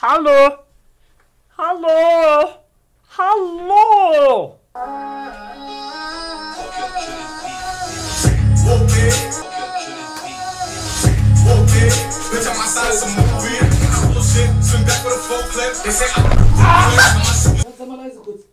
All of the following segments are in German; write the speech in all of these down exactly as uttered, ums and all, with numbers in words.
Hallo! Hallo! Hallo! Sag mal leise kurz.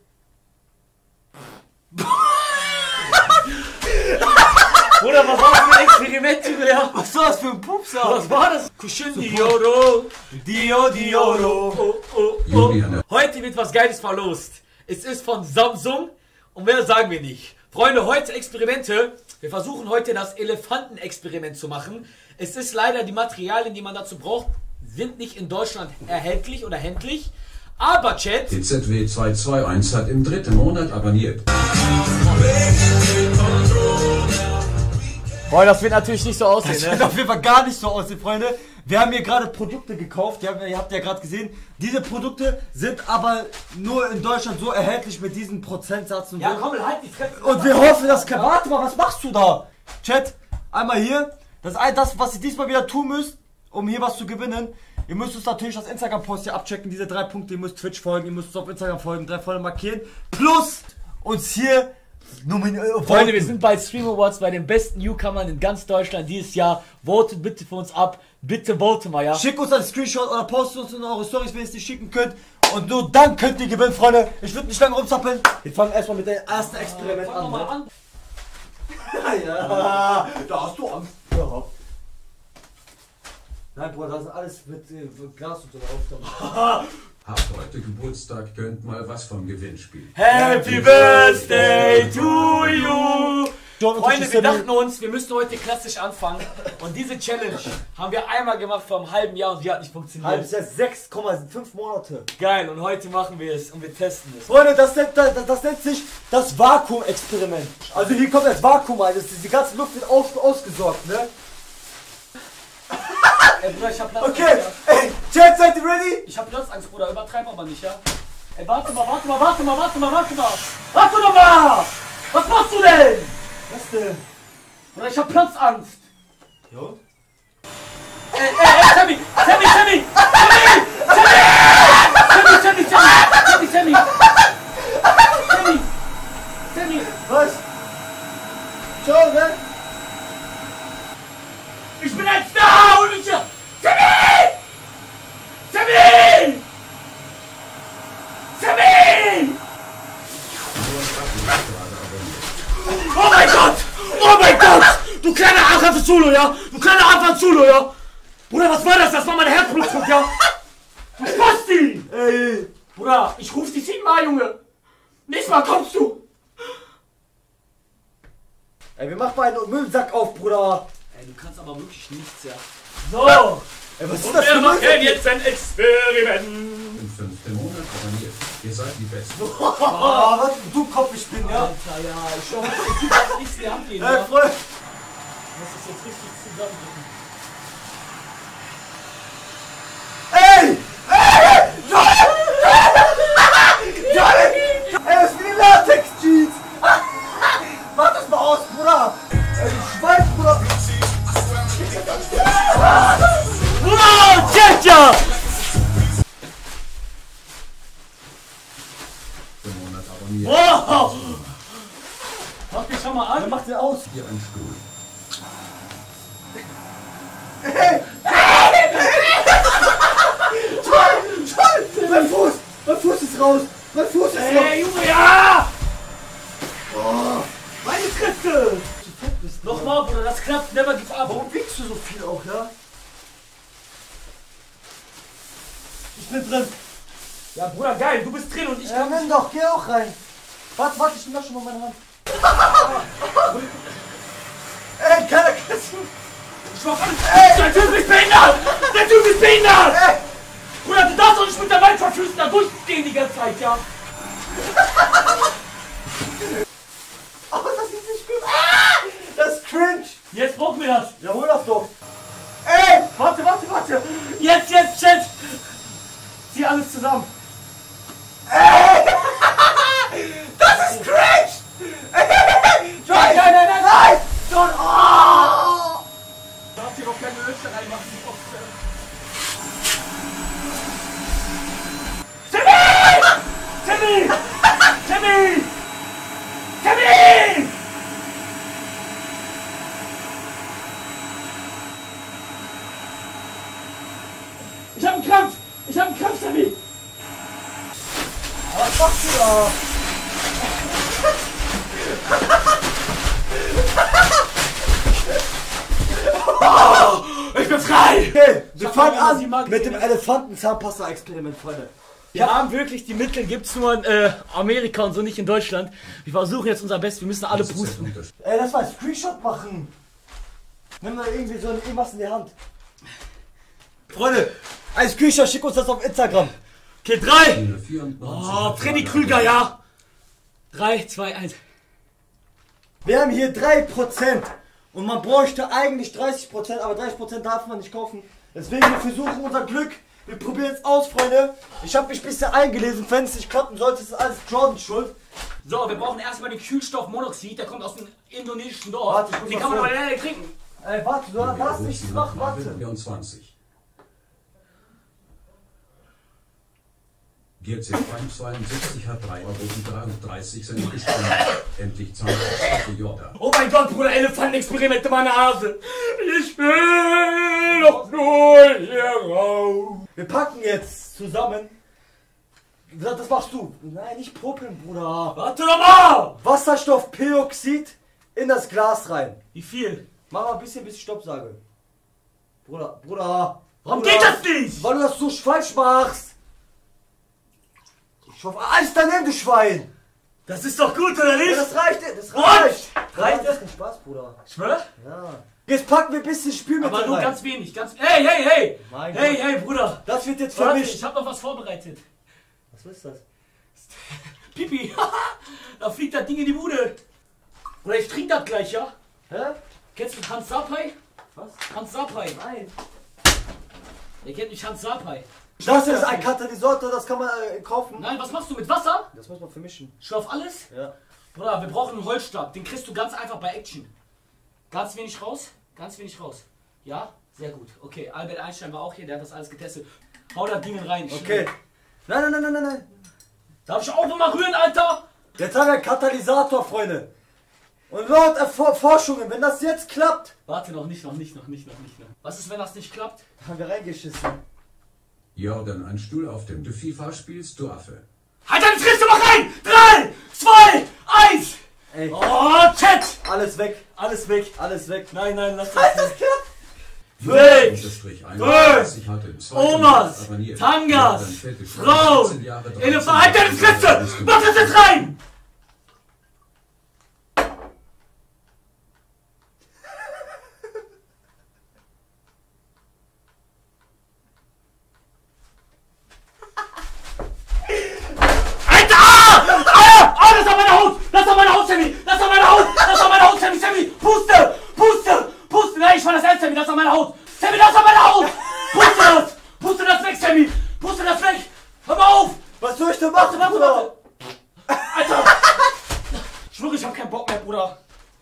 Bruder, was war das für ein Experiment, Julia? Was war das für ein Pupser? Was war das? Kushin Dioro! Dio, Dioro. Oh, oh, oh. Heute wird was Geiles verlost. Es ist von Samsung und mehr sagen wir nicht. Freunde, heute Experimente. Wir versuchen heute das Elefantenexperiment zu machen. Es ist leider, die Materialien, die man dazu braucht, sind nicht in Deutschland erhältlich oder händlich. Aber Chat, Die Z W zwei zwei eins hat im dritten Monat abonniert. boah, das wird natürlich nicht so aussehen, Das ne? wird auf jeden Fall gar nicht so aussehen, Freunde. Wir haben hier gerade Produkte gekauft, die haben, ihr habt ja gerade gesehen. Diese Produkte sind aber nur in Deutschland so erhältlich mit diesem Prozentsatz und Ja, so. komm, halt die Fresse. Und wir hoffen, dass... Warte mal, was machst du da? Chat, einmal hier. Das ist das, was ihr diesmal wieder tun müsst, um hier was zu gewinnen. Ihr müsst uns natürlich das Instagram-Post hier abchecken, diese drei Punkte. Ihr müsst Twitch folgen, ihr müsst uns auf Instagram folgen, drei Folgen markieren. Plus uns hier nominieren. Freunde, wir sind bei Stream Awards bei den besten Newcomern in ganz Deutschland dieses Jahr. Votet bitte für uns ab. Bitte vote mal, ja? Schickt uns einen Screenshot oder postet uns in eure Stories, wenn ihr es nicht schicken könnt. Und nur dann könnt ihr gewinnen, Freunde. Ich würde nicht lange rumzappeln. Wir fangen erstmal mit dem ersten Experiment Fang doch mal an. an. Ja, da hast du Angst gehabt. Nein, Bruder, das ist alles mit äh, Glas und so drauf. Habt heute Geburtstag, könnt mal was vom Gewinnspiel. Happy Birthday to you! John, Freunde, wir dachten uns, wir müssen heute klassisch anfangen. Und diese Challenge haben wir einmal gemacht vor einem halben Jahr und die hat nicht funktioniert. Halbes Jahr sechs Komma fünf Monate. Geil, und heute machen wir es und wir testen es. Freunde, das nennt, das, das nennt sich das Vakuum-Experiment. Also hier kommt das Vakuum rein, das, die ganze Luft wird aus, ausgesorgt, ne? Ey, Bruder, ich hab Platzangst. Okay, ey, Chat, seid ihr ready? Ich hab Platzangst, Bruder, übertreib aber nicht, ja? Ey, warte mal, warte mal, warte mal, warte mal, warte mal! Warte doch mal! Was machst du denn? Was denn? Bruder, ich hab Platzangst! Jo? Ey, ey, ey, Sammy! Sammy, Sammy! Sammy! Sammy! Sammy, Sammy! Sammy, Sammy! Sammy! Sammy! Was? Ciao, ne? Ich bin jetzt da und ich... Sammy! Sammy! Sammy! Oh mein Gott! Oh mein Gott! Du kleiner Afan Zulu, ja? Du kleiner Afan Zulu, ja? Bruder, was war das? Das war mein Herzblutdruck, ja? Du Spasti! Ey! Bruder, ich ruf dich siebenmal, Junge! Nächstes Mal kommst du! Ey, wir machen mal einen Müllsack auf, Bruder! Ey, du kannst aber wirklich nichts, ja. So! Ey, was ist Und das wir für machen Müllsack? jetzt ein Experiment! Im fünften Monat abonniert. Ihr seid die Besten. Oh, was du Kopf, ich bin, ja? Alter, ja, ich schau, ich tue das nichts in die Hand gehen, Ey, ja? Freund! Ich muss das jetzt richtig zusammendrücken. Ey! Ey! Johnny! Johnny! Ey, was für die Latex-Jeans! Mach das mal aus, Bruder! Ey, du Schwein, Bruder! Wow, Tja! Im Monat abonniert. Wow! Mach dich schon mal Wer an. macht den aus? Hier ein Stuhl. Johnny! Johnny! Mein Fuß! Mein Fuß ist raus! Mein Fuß ist raus! Ey, Junge, ja! Oh, Meine Kräfte! Nochmal, Bruder, das klappt, never give up. warum wiegst du so viel auch, ja? Ich bin drin! Ja, Bruder, geil, du bist drin und ich Ja, kann nimm doch, geh auch rein! Warte, warte, ich nehme schon mal meine Hand. Ey, keiner kannst du! Ich mach alles. Ey, der Typ ist behindert! Der Typ ist behindert! Ey! Bruder, du darfst doch nicht mit der Waldverfüßen da durchgehen die ganze Zeit, ja? Oh, das ist nicht gut! Ah! Das ist cringe! Jetzt brauchen wir das. Ja, hol das doch! Ey! Warte, warte, warte! Jetzt, jetzt, Chat! Zieh alles zusammen. Ey! Das ist cringe! Ey! Nein, nein, nein, nein! Nein! John! Oh! Du darfst hier noch keine Löcher reinmachen. Sammy! Sammy! Sammy! Ich hab einen Krampf! Ich hab einen Krampf, Sammy! Was machst du da? Oh, ich bin frei! Okay, wir fangen mal an sie mag mit sehen. dem Elefanten-Zahnpasta-Experiment, Freunde. Wir haben wirklich, die Mittel gibt's nur in äh, Amerika und so, nicht in Deutschland. Wir versuchen jetzt unser Bestes, wir müssen alle Das ist der pusten. Unterschied. Ey, lass mal einen Screenshot machen. Nimm mal irgendwie so irgendwas in die Hand. Freunde, ein Screenshot, schick uns das auf Instagram. Okay, drei! vierundneunzig Oh, Freddy Krüger, ja! Drei, zwei, eins. Wir haben hier drei Prozent und man bräuchte eigentlich dreißig Prozent, aber dreißig Prozent darf man nicht kaufen. Deswegen, wir versuchen unser Glück. Wir probieren es aus, Freunde. Ich habe mich ein bisschen eingelesen. Wenn es nicht klappen sollte, ist alles Jordan schuld. So, wir brauchen erstmal den Kühlstoffmonoxid, der kommt aus dem indonesischen Dorf. Warte, ich muss Den was kann man aber holen. leider nicht trinken. Ey, warte, du darfst nichts machen, warte. vierundzwanzig. G C zweiundsiebzig hat drei Euro dreiunddreißig Cent gespendet. Endlich Zahnpasta für Jordan. Oh mein Gott, Bruder, Elefantenexperimente meine Nase. Ich will doch nur hier raus. Wir packen jetzt zusammen. Das machst du. Nein, nicht popeln, Bruder. Warte doch mal! Wasserstoffperoxid in das Glas rein. Wie viel? Mach mal ein bisschen, bis ich Stopp sage. Bruder, Bruder. Warum Bruder, geht das nicht? Weil du das so falsch machst. Ich hoffe, alles daneben, du Schwein. Das ist doch gut, oder Ja, nicht? das reicht, das reicht. Und? Reicht das? Kein Spaß, Bruder. Schwör? Ja. Jetzt packen wir ein bisschen Spülmittel Aber nur rein. ganz wenig, ganz... Hey, hey, hey! Mein Hey, Gott. hey, Bruder! Das wird jetzt Warte, vermischt. ich hab noch was vorbereitet. Was ist das? Pipi, da fliegt das Ding in die Bude. Oder ich trinke das gleich, ja? Hä? Kennst du Hans Sapai? Was? Hans Sapai. Nein. Ihr kennt nicht Hans Sapai. Das ist ein Katalysator, das kann man äh, kaufen. Nein, was machst du mit Wasser? Das muss man vermischen. Schon auf alles? Ja. Bruder, wir brauchen einen Holzstab. Den kriegst du ganz einfach bei Action. Ganz wenig raus. Ganz wenig raus. Ja? Sehr gut. Okay, Albert Einstein war auch hier, der hat das alles getestet. Hau da Ding rein. Okay. Nein, nein, nein, nein, nein, nein. Darf ich auch noch mal rühren, Alter? Jetzt haben wir einen Katalysator, Freunde. Und laut Erfor Forschungen, wenn das jetzt klappt, Warte, noch nicht, noch nicht, noch nicht, noch nicht. Noch. Was ist, wenn das nicht klappt? haben wir reingeschissen. Jordan, ein Stuhl, auf dem du FIFA spielst, du Affe. Halt deine Fresse mal rein! Drei, zwei, eins! Ey, Oh, Chat! alles weg, Alles weg. alles weg. Nein, nein, lass Halt, das das nicht. klappt. Weg! Unterstrich einunddreißig hat im zweiten Omas! Monat abonniert. Tangas! Jordan fettet schon Frauen! vierzehn Jahre drauf. Elefant! Halt deine Fresse! Mach das jetzt rein! Alter! Ah! Ah! Ah! Das war meine Haut! Das war meine Haut, Sammy! Das war meine Haut! Das war meine Haut, Sammy! Sammy! Puste! Puste! Puste! Nein, ich war das ernst, Sammy! Das war meine Haut! Sammy, das war meine Haut! Puste das! Puste das weg, Sammy! Puste das weg! Hör mal auf! Was soll ich denn machen, Warte, Bruder? warte! Alter! Ich schwöre, ich hab keinen Bock mehr, Bruder!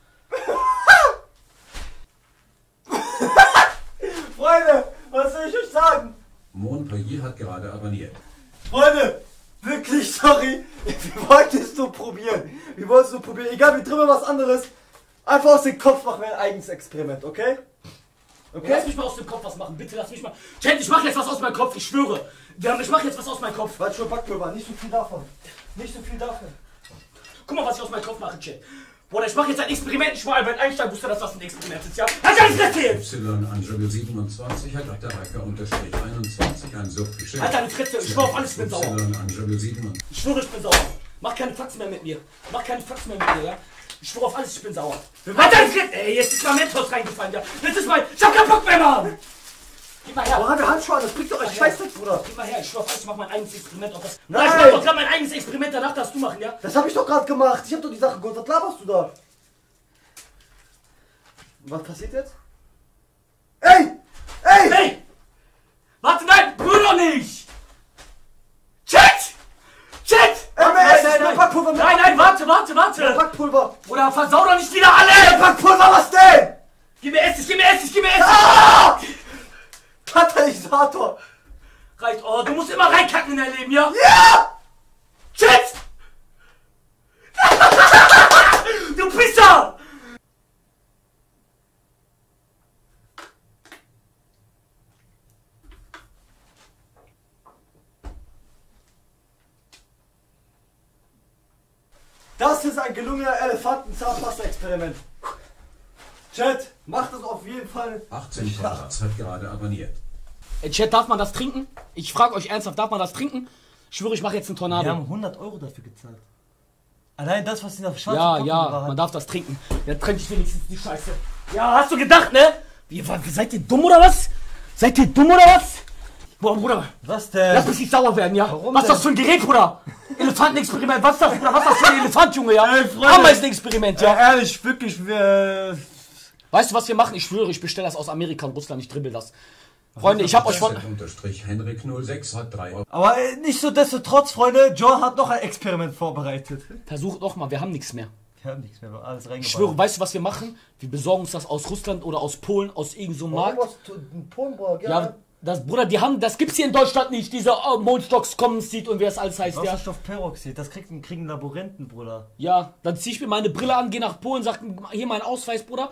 Freunde, was soll ich euch sagen? Montpellier hat gerade abonniert. Freunde, wirklich sorry. Wir wollten es nur probieren. Wir wollten es nur probieren. Egal, wir drüber was anderes. Einfach aus dem Kopf machen wir ein eigenes Experiment, okay? Okay? Lass mich mal aus dem Kopf was machen, bitte lass mich mal. Chat, ich mach jetzt was aus meinem Kopf, ich schwöre. Wir haben, ich mach jetzt was aus meinem Kopf. Warte schon, Backpulver. Nicht so viel davon. Nicht so viel davon. Guck mal, was ich aus meinem Kopf mache, Chat. Bruder, ich mach jetzt ein Experiment. Ich war Albert Einstein, wusste, dass das ein Experiment ist, ja? Halt deine Fresse jetzt! Y Angelo siebenundzwanzig hat Attacke unterstrich einundzwanzig ein Suchtgeschenk. Halt deine Fresse, ich schwör auf alles, ich bin sauer. Y Angelo siebenundzwanzig. Ich schwöre, ich bin sauer. Mach keine Faxen mehr mit mir. Mach keine Faxen mehr mit mir, ja? Ich schwöre auf alles, ich bin sauer. Halt deine Fresse! Ey, jetzt ist mein Mentos reingefallen, ja? Jetzt ist mein... Ich hab keinen Bock mehr, Mann! Gib mal her. Wo haben wir Handschuhe an? Das bringt doch euch Scheiß nichts, Bruder. Gib mal her, ich schwör auf alles, ich mach mein eigenes Experiment auf das... Nein. Ich mach doch gerade mein eigenes Experiment, danach darfst du machen, ja? Das habe ich doch gerade gemacht. Ich habe doch die Sache gehört. Was laberst du da? Was passiert jetzt? Ey! Ey! Hey! Warte, nein! Brüll doch nicht! Chat! Chat! M S! Nein, nein, nein! Backpulver mit Nein, nein, warte, warte, warte! Backpulver! Bruder, versau doch nicht wieder alle! Backpulver, was denn? Gib mir Essig, gib mir Essig, gib mir Essig! Ah! Katalysator! Reicht, oh, du musst immer reinkacken in dein Leben, ja? Ja! Chat! Das ist ein gelungener Elefanten-Zahnpasta-Experiment. Chat, macht das auf jeden Fall. achtzehn Quadratz hat gerade abonniert. Ey, Chat, darf man das trinken? Ich frage euch ernsthaft, darf man das trinken? Ich schwöre, ich mache jetzt einen Tornado. Wir haben hundert Euro dafür gezahlt. Allein das, was in der schwarzen Ja, Packung ja, war. man darf das trinken. Ja, trinke ich wenigstens die Scheiße. Ja, hast du gedacht, ne? Wie, wa- seid ihr dumm oder was? Seid ihr dumm oder was? Boah, Bruder, Was denn? lass mich nicht sauer werden, ja? Warum was ist das denn? für ein Gerät, Bruder? Elefantenexperiment, was ist das, Bruder? Was ist das für ein Elefant, Junge, ja? Ey, Freunde. Ameisenexperiment, ja? Ja, ehrlich, wirklich, wir... Weißt du, was wir machen? Ich schwöre, ich bestelle das aus Amerika und Russland, ich dribbel das. Freunde, ich hab euch von... Unterstrich Henrik null sechs hat drei Euro. Aber äh, nicht so destotrotz, Freunde, John hat noch ein Experiment vorbereitet. Versucht doch mal, wir haben nichts mehr. Wir haben nichts mehr, wir haben alles reingebaut. Ich schwöre, weißt du, was wir machen? Wir besorgen uns das aus Russland oder aus Polen, aus irgendeinem so Markt. Ja, das, Bruder, die haben, das gibt's hier in Deutschland nicht, diese oh, Mondstocks kommen sieht und wie das alles heißt, ja. Wasserstoffperoxid, das kriegen, kriegen Laborenten, Bruder. Ja, dann zieh ich mir meine Brille an, geh nach Polen, sag, hier mein Ausweis, Bruder.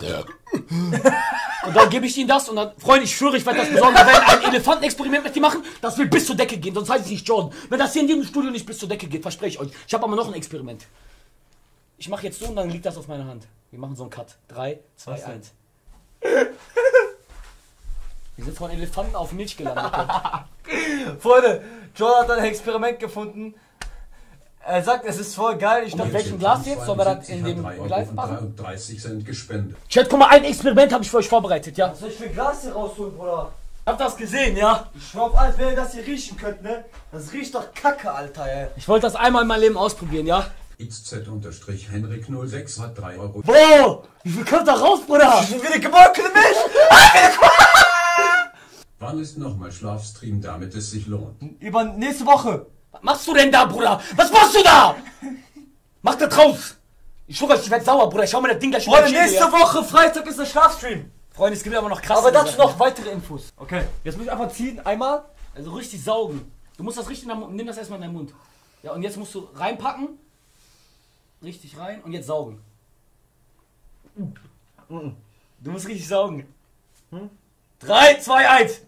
Und dann gebe ich ihnen das und dann, Freunde, ich schwöre, ich werde das besorgen, wir werden ein Elefantenexperiment mit dir machen, das will bis zur Decke gehen, sonst heißt es nicht Jordan. Wenn das hier in diesem Studio nicht bis zur Decke geht, verspreche ich euch. Ich habe aber noch ein Experiment. Ich mache jetzt so und dann liegt das auf meiner Hand. Wir machen so einen Cut. drei, zwei, eins. Wir sind von Elefanten auf Milch gelandet. Freunde, John hat ein Experiment gefunden. Er sagt, es ist voll geil. Ich dachte, welchem Glas jetzt? Sollen wir das in dem Glas machen? dreiunddreißig Cent gespendet. Chat, guck mal, ein Experiment habe ich für euch vorbereitet, ja? was soll ich für ein Glas hier rausholen, Bruder? Habt das gesehen, ja? Ich schwör auf alles, wenn ihr das hier riechen könnt, ne? Das riecht doch kacke, Alter, ey. Ich wollte das einmal in meinem Leben ausprobieren, ja? X Z Unterstrich Henrik null sechs hat drei Euro. Bro! Wie viel kommt da raus, Bruder? Ich bin wieder gemolkene Milch! Wann ist nochmal Schlafstream, damit es sich lohnt? Über nächste Woche. Was machst du denn da, Bruder? Was machst du da? Mach das raus! Ich schwöre euch, ich werd sauer, Bruder. Ich schau mir das Ding gleich Freunde, in die nächste Schädel, ja? Woche, Freitag ist der Schlafstream. Freunde, es gibt aber noch krasse Aber dazu Sachen, noch weitere Infos. Okay, jetzt muss ich einfach ziehen, einmal. ja? Also richtig saugen. Du musst das richtig in deinem Mund. Nimm das erstmal in deinen Mund. Ja, und jetzt musst du reinpacken. Richtig rein und jetzt saugen. Du musst richtig saugen. drei, zwei, eins.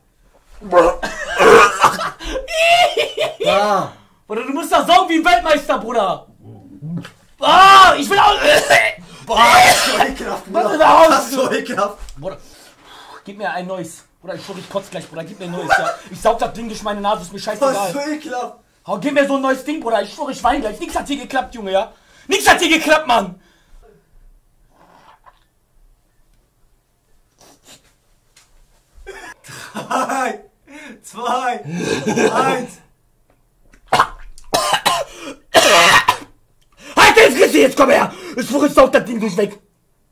Ja. Oder du musst das saugen wie ein Weltmeister, Bruder. Ah, ich will auch. Boah, das ist so ekelhaft, Was Bruder. ist da Das ist raus? so ekelhaft. Bruder, gib mir ein neues. Bruder, ich schwöre, ich kotze gleich, Bruder. Gib mir ein neues, ja. Ich saug das Ding durch meine Nase, ist mir Das ist scheißegal. so ekelhaft. Oh, gib mir so ein neues Ding, Bruder. Ich schwöre, ich weine gleich. Nichts hat hier geklappt, Junge, ja? Nichts hat hier geklappt, Mann. Drei, zwei, eins. Halt den Fresse jetzt, komm her! Ich schwöre, ich saug das Ding durch weg.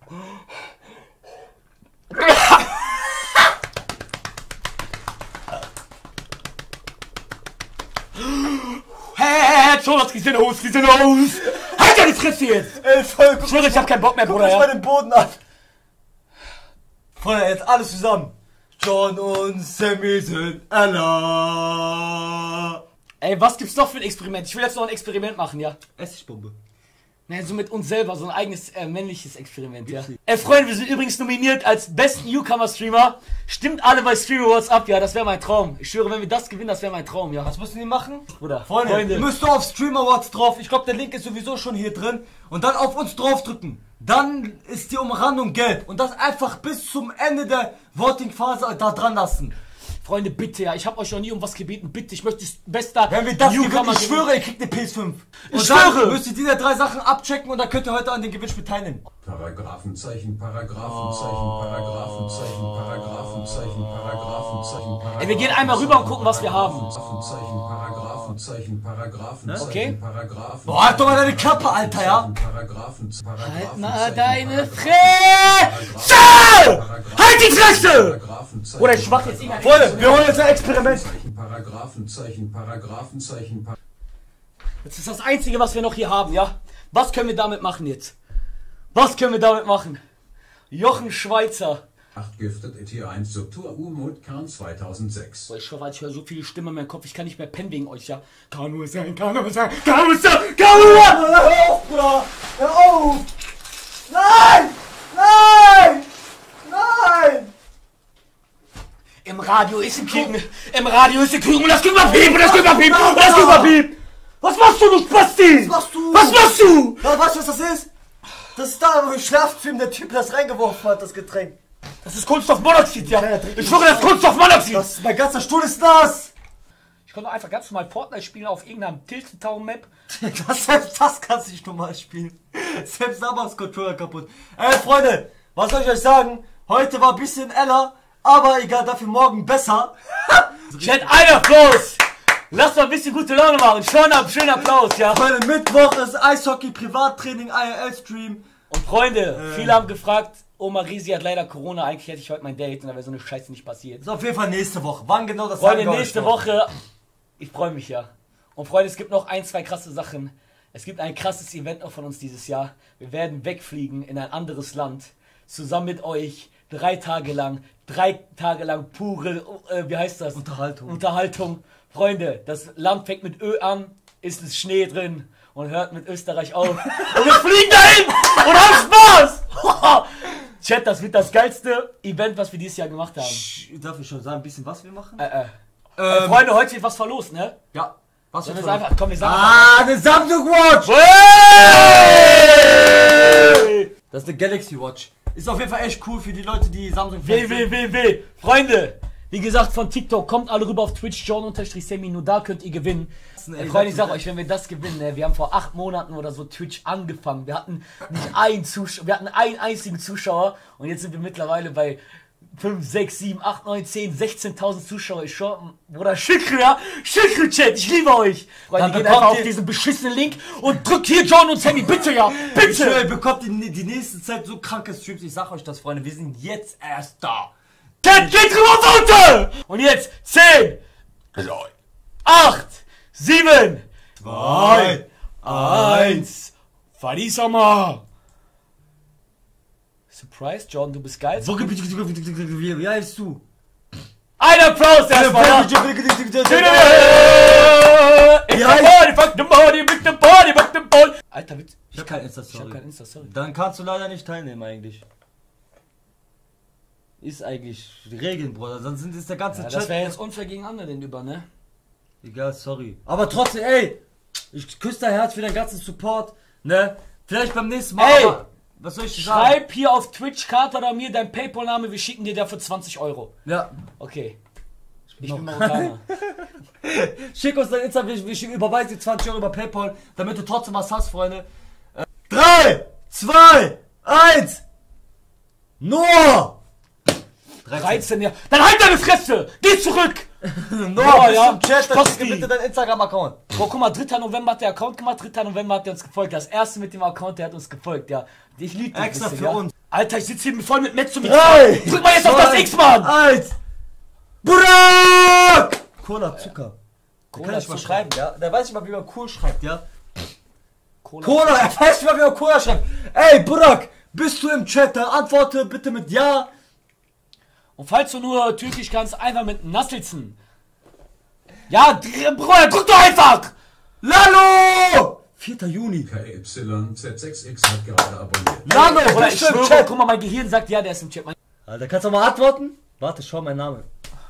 Hey, schon, das geht aus, geht aus! Halt deine Fresse jetzt! Ey, voll, guck Ich schwöre, ich hab keinen Bock mehr, guck Bruder, euch ja? mal den Boden an. Freunde, jetzt alles zusammen. John und Sammy sind Allah. Ey, was gibt's noch für ein Experiment? Ich will jetzt noch ein Experiment machen, ja? Essigbombe. Naja, so mit uns selber, so ein eigenes äh, männliches Experiment, ja? Ey, Freunde, wir sind übrigens nominiert als besten Newcomer-Streamer. Stimmt alle bei Stream Awards ab, ja, das wäre mein Traum. Ich schwöre, wenn wir das gewinnen, das wäre mein Traum, ja? Was müssen die machen? Bruder, Freunde, Freunde. ihr müsst auf Stream Awards drauf. Ich glaube, der Link ist sowieso schon hier drin. Und dann auf uns draufdrücken. Dann ist die Umrandung gelb. Und das einfach bis zum Ende der Voting-Phase da dran lassen. Freunde, bitte, ja, ich habe euch noch nie um was gebeten, bitte, ich möchte das bester Wenn wir das Newcomer gewinnen, ich gewinnen. schwöre, ihr kriegt eine P S fünf. Und Ich dann schwöre! müsst ihr diese drei Sachen abchecken und dann könnt ihr heute an den Gewinnspiel teilnehmen. Paragraphenzeichen, Paragraphenzeichen, Paragraphenzeichen, Paragraphenzeichen, Paragraphenzeichen, Paragraphenzeichen. Ey, wir gehen einmal rüber und gucken, was wir haben. Paragraphenzeichen, Paragraphenzeichen, Paragraphenzeichen, Okay. Paragraphen. Boah, halt doch mal deine Klappe, Alter, ja? Paragraphen, Halt mal deine Fresse! Halt die Fresse! Oder ich mach jetzt irgendein... Freunde, wir holen jetzt ein Experiment. Paragraphenzeichen, Paragraphenzeichen, Paragraphenzeichen. Das ist das Einzige, was wir noch hier haben, ja? Was können wir damit machen jetzt? Was können wir damit machen? Jochen Schweizer. acht Gifted E T eins Subtur U-Mode Kern zweitausendsechs. Boah, ich schwöre, ich höre so viele Stimmen in meinem Kopf, ich kann nicht mehr pennen wegen euch, ja? Kann nur sein, kann nur sein, kann nur sein, kann nur sein! Hör auf, Bruder! Hör auf! Nein! Nein! Nein! Im Radio ist ein Küken, im Radio ist ein Küken und das Küken war Piep und das Küken war Piep und das Küken war Piep! Was machst du, du Spasti? Was machst du? Was machst du? Ja, weißt du, was das ist? Das ist da, wo ich Schlafstream der Typ das reingeworfen hat, das Getränk. Das ist Kunststoffmonoxid, ja. Ja, Ich schwöre, das ist Kunststoffmonoxid. Das, mein ganzer Stuhl ist nass. Ich konnte einfach ganz normal Fortnite spielen auf irgendeiner Tilted-Town-Map. Das, selbst das kannst du nicht normal spielen. Selbst da macht's Controller kaputt. Ey, Freunde, was soll ich euch sagen? Heute war ein bisschen Ella, aber egal, dafür morgen besser. Chat, ein Applaus! Lass mal ein bisschen gute Laune machen. Schön ab, schönen Applaus, ja. Freunde, Mittwoch ist Eishockey, Privattraining, I R L-Stream. Und Freunde, Äh. viele haben gefragt, Oma Risi hat leider Corona, eigentlich hätte ich heute mein Date und da wäre so eine Scheiße nicht passiert. Ist auf jeden Fall nächste Woche. Wann genau das Freunde, sagen wir nächste euch noch. Woche, ich freue mich ja. Und Freunde, es gibt noch ein, zwei krasse Sachen. Es gibt ein krasses Event noch von uns dieses Jahr. Wir werden wegfliegen in ein anderes Land, zusammen mit euch, drei Tage lang, drei Tage lang pure, äh, wie heißt das? Unterhaltung. Unterhaltung. Freunde, das Land fängt mit Ö an, ist es Schnee drin und hört mit Österreich auf. Und wir fliegen dahin und haben Spaß! Chat, das wird das geilste Event, was wir dieses Jahr gemacht haben. Sch- Darf ich schon sagen, ein bisschen was wir machen? Äh, äh. Ähm, Äh, Freunde, heute wird was verlost, ne? Ja. Was Sollen ist wir es einfach, komm, wir sagen Ah, eine Samsung Watch! Hey! Das ist eine Galaxy Watch. Ist auf jeden Fall echt cool für die Leute, die Samsung Weh, weh, weh, weh. Freunde, wie gesagt, von TikTok, kommt alle rüber auf Twitch, John-Semi, nur da könnt ihr gewinnen. Äh, Freunde, ich sag euch, wenn wir das gewinnen, ne, wir haben vor acht Monaten oder so Twitch angefangen. Wir hatten nicht einen Zuschauer, wir hatten einen einzigen Zuschauer und jetzt sind wir mittlerweile bei fünf, sechs, sieben, acht, neun, zehn, sechzehntausend Zuschauer. Ich schau, Bruder, Schickrü, ja? Schickrü, Chat, ich liebe euch. Freunde, Dann geht bekommt einfach auf ihr- diesen beschissenen Link und drückt hier John und Sammy, bitte, ja, Ich schwöre, ihr bitte. bekommt die, die nächste Zeit so kranke Streams. Ich sag euch das, Freunde. Wir sind jetzt erst da. Chat, geht rüber und runter. Und jetzt zehn, acht, sieben, Zwei, eins, Fadisama. Surprise, John, du bist geil. Wie wie heißt du? Ein Applaus erstmal, ja. Wie It's the heißt- body, fuck the body, fuck the body, fuck the body. Alter, Witz. Ich hab kein Ich hab Insta-Story. kein Insta, sorry. Dann kannst du leider nicht teilnehmen eigentlich. Ist eigentlich die Regeln, Bruder. Dann sind es der ganze Ja, Chat. das wäre jetzt unfair gegen andere über, ne? Egal, sorry. Aber trotzdem, ey, ich küsse dein Herz für deinen ganzen Support, ne? Vielleicht beim nächsten Mal. Ey, aber was soll ich sagen? Schreib hier auf Twitch, Carter oder mir dein Paypal-Name, wir schicken dir dafür zwanzig Euro. Ja. Okay. Ich noch- bin Marokkaner. Schick uns dein Insta, wir, wir schicken, überweisen dir zwanzig Euro über Paypal, damit du trotzdem was hast, Freunde. Äh, drei, zwei, eins, Noah! dreizehn Jahre. Dann halt deine Fresse! Geh zurück! Noah, bist ja. im Chat, dann Spasti. schick mir bitte deinen Instagram-Account. Bro, guck mal, dritter November hat der Account gemacht, dritter November hat der uns gefolgt. Das erste mit dem Account, der hat uns gefolgt, ja. Ich liebe dich. Extra bisschen, für ja. uns. Alter, ich sitze hier voll mit Metzo mit. Drei, Drück mal jetzt auf das zwei, X, Mann! Eins! Burak! Cola, Zucker. Cola, Kann ich mal Zucker. schreiben, ja? Der weiß nicht mal, wie man cool schreibt, ja? Cola. Cola, er weiß nicht mal, wie man Cola schreibt. Ey, Burak, bist du im Chat? Dann antworte bitte mit Ja. Und falls du nur Türkisch kannst, einfach mit Nassilzen. Ja, dr- Bruder, drück doch einfach! Lalo! vierter Juni. K Y Z sechs X hat gerade abonniert. Lalo, Bruder, bist ich du im schwöre, Chat? guck mal, mein Gehirn sagt, ja, der ist im Chat. Mein Alter, kannst du mal antworten? Warte, schau mein Name.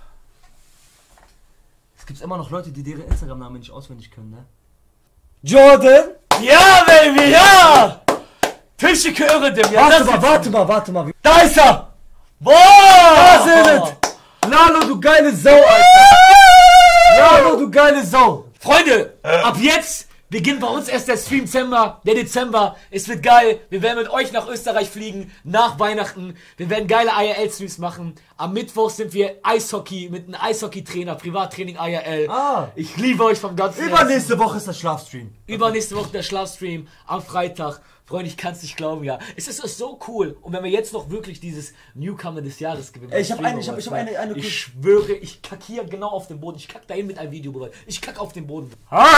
Es gibt immer noch Leute, die deren Instagram-Namen nicht auswendig können, ne? Jordan! Ja, Baby, ja! Tischike Öredim, ja, Warte das mal, ist- warte mal, warte mal. Da ist er! Boah! Da sind es! Lalo, du geile Sau, Alter! Lalo, du geile Sau! Freunde, ab jetzt beginnt bei uns erst der Stream Dezember, der Dezember. Es wird geil. Wir werden mit euch nach Österreich fliegen, nach Weihnachten. Wir werden geile I R L-Streams machen. Am Mittwoch sind wir Eishockey mit einem Eishockey-Trainer, Privattraining I R L. Ah. Ich liebe euch vom ganzen Herzen. Übernächste Woche ist der Schlafstream. Übernächste Woche der Schlafstream am Freitag. Freunde, ich kann es nicht glauben, ja. Es ist so cool. Und wenn wir jetzt noch wirklich dieses Newcomer des Jahres gewinnen. Ey, ich hab Stream eine- ich hab- Awards, ich hab eine- eine Ich kurz- schwöre, ich kack hier genau auf den Boden. Ich kack dahin mit einem Video, Bruder. Ich kack auf den Boden.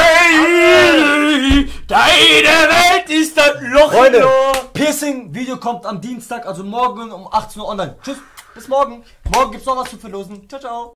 Hey, deine Welt ist das Loch. Freunde, im Loch. Piercing-Video kommt am Dienstag, also morgen um achtzehn Uhr online. Tschüss, bis morgen. Morgen gibt's noch was zu verlosen. Ciao, ciao.